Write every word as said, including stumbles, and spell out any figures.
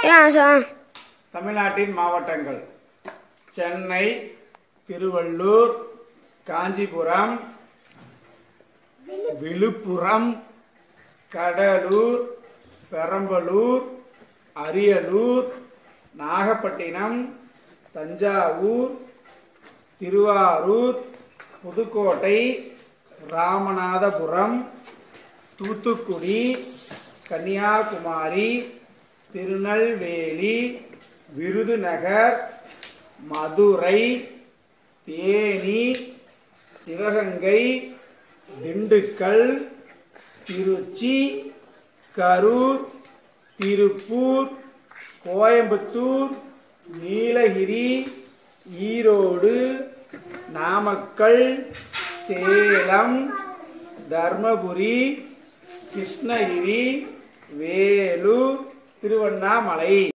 தமிழ்நாட்டின் மாவட்டங்கள் சென்னை, திருவள்ளூர், காஞ்சிபுரம், விழுப்புரம், கடலூர், பெரம்பலூர், அரியலூர், நாகப்பட்டினம், தஞ்சாவூர், திருவாரூர், புதுக்கோட்டை, ராமநாதபுரம், தூத்துக்குடி, கன்னியாகுமரி, திருநெல்வேலி, விருதுநகர், மதுரை, தேனி, சிவகங்கை, திண்டுக்கல், திருச்சி, கரூர், திருப்பூர், கோயம்புத்தூர், நீலகிரி, ஈரோடு, நாமக்கல், சேலம், தர்மபுரி, கிருஷ்ணகிரி, வேலூர், திருவண்ணாமலை.